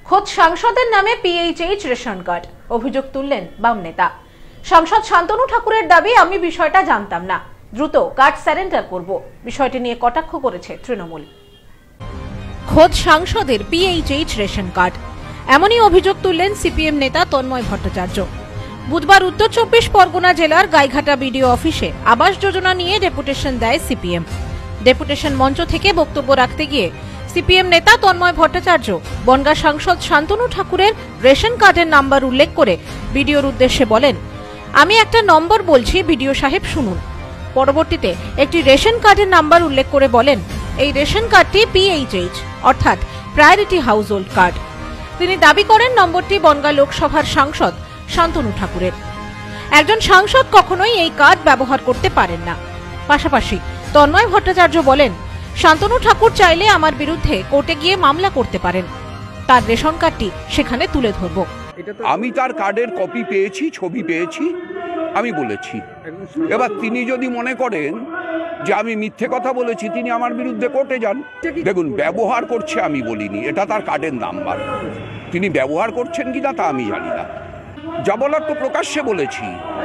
খোদ সাংসদের নামে পিএইচএইচ রেশন কার্ড, অভিযোগ তুললেন বাম নেতা। সাংসদ শান্তনু ঠাকুরের দাবি, আমি বিষয়টা জানতাম না, দ্রুত কার্ড সারেন্ডার করব। বিষয়টি নিয়ে কটাক্ষ করেছে তৃণমূল। খোদ সাংসদের পিএইচএইচ রেশন কার্ড, এমনই অভিযোগ তুললেন সিপিএম নেতা তন্ময় ভট্টাচার্য। বুধবার উত্তর 24 পরগনা জেলার গাইঘাটা বিডিও অফিসে আবাস যোজনা নিয়ে ডেপুটেশন দেয় সিপিএম। ডেপুটেশন মঞ্চ থেকে বক্তব্য রাখতে গিয়ে সিপিএম নেতা তন্ময় ভট্টাচার্য বনগাঁ সাংসদ শান্তনু ঠাকুরের রেশন কার্ডের নাম্বার উল্লেখ করে বিডিওর উদ্দেশ্যে বলেন, আমি একটা নম্বর বলছি, বিডিও সাহেব শুনুন। পরবর্তীতে একটি রেশন কার্ডের নাম্বার উল্লেখ করে বলেন, এই রেশন কার্ডটি পিএইচএইচ অর্থাৎ প্রায়োরিটি হাউস হোল্ড কার্ড। তিনি দাবি করেন নম্বরটি বনগাঁ লোকসভার সাংসদ শান্তনু ঠাকুরের। একজন সাংসদ কখনোই এই কার্ড ব্যবহার করতে পারেন না। পাশাপাশি তন্ময় ভট্টাচার্য বলেন, শান্তনু ঠাকুর চাইলে আমার বিরুদ্ধে কোর্টে গিয়ে মামলা করতে পারেন, তার রেশন কার্ডটি সেখানে তুলে ধরব। আমি তার কার্ডের কপি পেয়েছি, ছবি পেয়েছি, আমি বলেছি। এবার তিনি যদি মনে করেন যে আমি মিথ্যে কথা বলেছি, তিনি আমার বিরুদ্ধে কোর্টে যান। দেখুন, ব্যবহার করছে আমি বলিনি, এটা তার কার্ডের নাম্বার। তিনি ব্যবহার করছেন কিনা তা আমি জানি না। যা বলার তো প্রকাশ্যে বলেছি।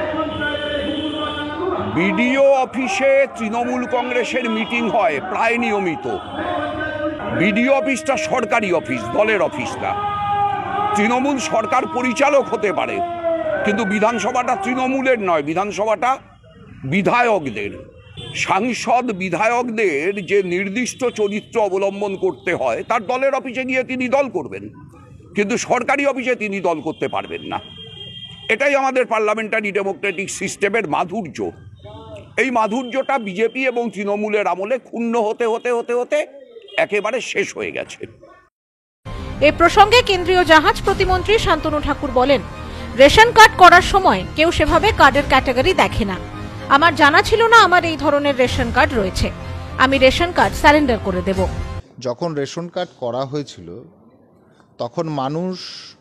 বিডিও অফিসে তৃণমূল কংগ্রেসের মিটিং হয় প্রায় নিয়মিত। বিডিও অফিসটা সরকারি অফিস, দলের অফিস না। তৃণমূল সরকার পরিচালক হতে পারে, কিন্তু বিধানসভাটা তৃণমূলের নয়, বিধানসভাটা বিধায়কদের। সাংসদ বিধায়কদের যে নির্দিষ্ট চরিত্র অবলম্বন করতে হয়, তার দলের অফিসে গিয়ে তিনি দল করবেন, কিন্তু সরকারি অফিসে তিনি দল করতে পারবেন না। এটাই আমাদের পার্লামেন্টারি ডেমোক্রেটিক সিস্টেমের মাধুর্য। এই মাধুর্যটা বিজেপি এবং তৃণমূলের আমলে ক্ষুণ্ণ হতে হতে হতে হতে একেবারে শেষ হয়ে গেছে। এ প্রসঙ্গে কেন্দ্রীয় জাহাজ প্রতিমন্ত্রী শান্তনু ঠাকুর বলেন, রেশন কার্ড করার সময় কেউ সেভাবে কার্ডের ক্যাটাগরি দেখে না। আমার জানা ছিল না আমার এই ধরনের রেশন কার্ড রয়েছে, আমি রেশন কার্ড সারেন্ডার করে দেব। যখন রেশন কার্ড করা হয়েছিল তখন মানুষ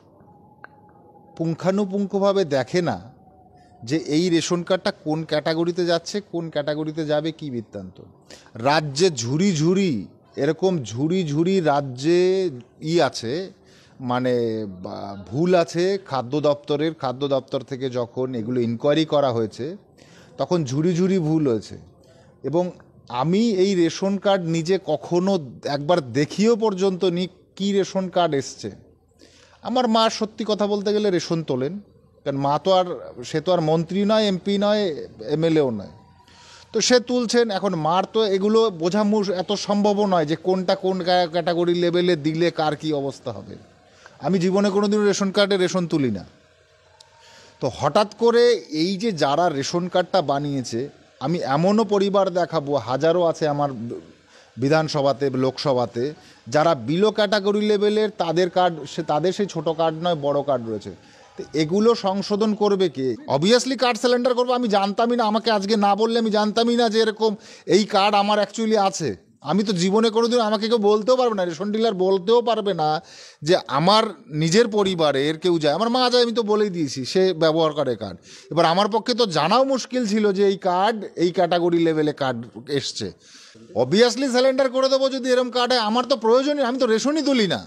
পুঙ্খানুপুঙ্খভাবে দেখে না যে এই রেশন কার্ডটা কোন ক্যাটাগরিতে যাচ্ছে, কোন ক্যাটাগরিতে যাবে, কি বৃত্তান্ত। রাজ্যে ঝুড়ি ঝুড়ি এরকম ঝুড়ি ঝুড়ি রাজ্যে আছে, মানে ভুল আছে। খাদ্য দপ্তর থেকে যখন এগুলো ইনকোয়ারি করা হয়েছে তখন ঝুড়ি ঝুড়ি ভুল হয়েছে। এবং আমি এই রেশন কার্ড নিজে কখনো একবার দেখিও পর্যন্ত নি কি রেশন কার্ড এসছে। আমার মা সত্যি কথা বলতে গেলে রেশন তোলেন, কারণ মা তো আর সে তো আর মন্ত্রী নয়, এমপি নয়, এমএলএও নয়, তো সে তুলছেন। এখন মার তো এগুলো বোঝা এত সম্ভবও নয় যে কোনটা কোন ক্যাটাগরি লেভেলে দিলে কার কি অবস্থা হবে। আমি জীবনে কোনোদিনও রেশন কার্ডে রেশন তুলি না। তো হঠাৎ করে এই যে যারা রেশন কার্ডটা বানিয়েছে, আমি এমনও পরিবার দেখাবো, হাজারো আছে আমার বিধানসভাতে, লোকসভাতে, যারা বিলো ক্যাটাগরি লেভেলের, তাদের কার্ড তাদের সেই ছোটো কার্ড নয়, বড় কার্ড রয়েছে। তো এগুলো সংশোধন করবে কে? অবভিয়াসলি কার্ড সারেন্ডার করবো। আমি জানতামই না, আমাকে আজকে না বললে আমি জানতামই না যে এরকম এই কার্ড আমার অ্যাকচুয়ালি আছে। আমি তো জীবনে কোনোদিন, আমাকে কেউ বলতেও পারবে না, রেশন ডিলার বলতেও পারবে না যে আমার নিজের পরিবারের কেউ যায়। আমার মা যায়, আমি তো বলেই দিয়েছি, সে ব্যবহার করে কার্ড। এবার আমার পক্ষে তো জানাও মুশকিল ছিল যে এই কার্ড এই ক্যাটাগরি লেভেলে কার্ড এসছে। অবভিয়াসলি সারেন্ডার করে দেবো যদি এরকম কার্ড হয়। আমার তো প্রয়োজনই, আমি তো রেশনই তুলি না।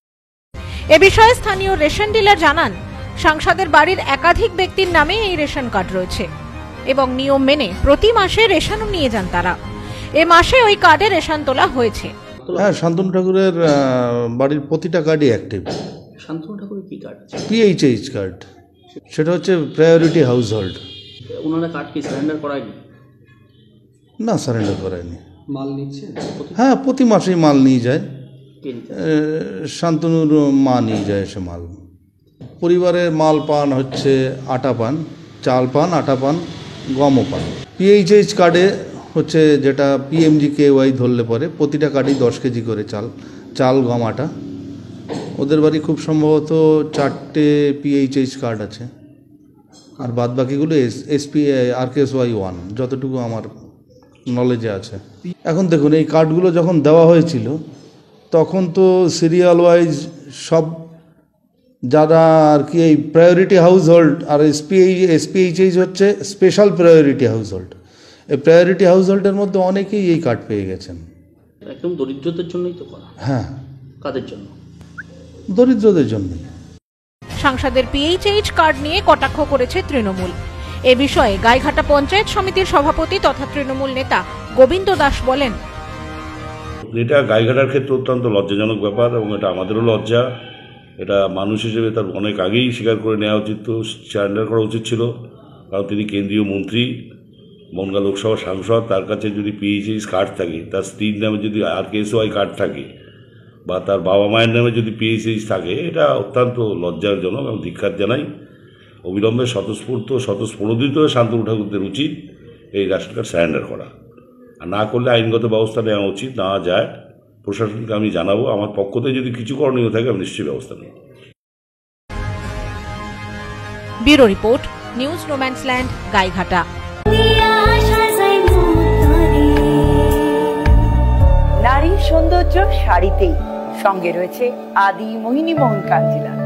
এ বিষয়ে স্থানীয় রেশন ডিলার জানান, সাংসদের বাড়ির একাধিক ব্যক্তির নামে এই রেশন কার্ড রয়েছে এবং নিয়ম মেনে প্রতি মাসে রেশনও নিয়ে যান তারা। এ মাসে ওই কার্ডে রেশন তোলা হয়েছে। হ্যাঁ, শান্তনু ঠাকুরের বাড়ির প্রতিটা কার্ডই অ্যাক্টিভ। শান্তনু ঠাকুরের কি কার্ড আছে? পিএইচএইচ কার্ড, সেটা হচ্ছে প্রায়োরিটি হাউস হোল্ড। ওনারা কার্ড কি সারেন্ডার করায়নি? না, সারেন্ডার করায়নি। মাল নিচ্ছে? হ্যাঁ, প্রতি মাসেই মাল নিয়ে যায়। শান্তনুর মা নিয়ে যায় সে মাল। পরিবারের মাল পান হচ্ছে আটা পান, চাল পান, আটা পান, গমও পান। পিএইচএইচ কার্ডে হচ্ছে যেটা PMGKY ধরলে পরে প্রতিটা কার্ডেই 10 কেজি করে চাল, গম, আটা। ওদের বাড়ি খুব সম্ভবত 4টে PHH কার্ড আছে, আর বাদ বাকিগুলো RKSY1, যতটুকু আমার নলেজে আছে। এখন দেখুন, এই কার্ডগুলো যখন দেওয়া হয়েছিল তখন তো সিরিয়াল ওয়াইজ সব যারা আর কি এই প্রায়োরিটি হাউস হোল্ড, আর SPHH হচ্ছে স্পেশাল প্রায়োরিটি হাউস হোল্ড। এই প্রায়োরিটি হাউস হোল্ডের মধ্যে অনেকেই এই কার্ড পেয়ে গেছেন। একদম দরিদ্রদের জন্যই তো করা। হ্যাঁ। কাদের জন্য? দরিদ্রদের জন্যই। সাংসদের পিএইচএইচ কার্ড নিয়ে কটাক্ষ করেছে তৃণমূল। এ বিষয়ে গাইঘাটা পঞ্চায়েত সমিতির সভাপতি তথা তৃণমূল নেতা গোবিন্দ দাস বলেন, এটা গাইঘাটার ক্ষেত্রে অত্যন্ত লজ্জাজনক ব্যাপার এবং এটা আমাদেরও লজ্জা। এটা মানুষ হিসেবে তার অনেক আগেই স্বীকার করে নেওয়া উচিত, তো সারেন্ডার করা উচিত ছিল। কারণ তিনি কেন্দ্রীয় মন্ত্রী, বনগাঁ লোকসভার সাংসদ, তার কাছে যদি পিএইচএইচ কার্ড থাকে, তার স্ত্রীর নামে যদি RKSY কার্ড থাকে বা তার বাবা মায়ের নামে যদি পিএইচএইচ থাকে, এটা অত্যন্ত লজ্জাজনক এবং ধিক্কার জানাই। অবিলম্বে স্বতঃস্ফূর্ত শান্তনু ঠাকুরদের উচিত এই রেশন কার্ড সারেন্ডার করা, আর না করলে আইনগত ব্যবস্থা নেওয়া উচিত। না যায় প্রশাসনকে আমি জানাবো, আমার পক্ষ থেকে যদি কিছু করণীয় থাকে আমি নিশ্চয়ই ব্যবস্থা নেব। Bureau report, news no man's land, Gaighata. নারীর সৌন্দর্য শাড়িতেই, সঙ্গে রয়েছে আদি মোহিনী মোহন কাঞ্জিলা।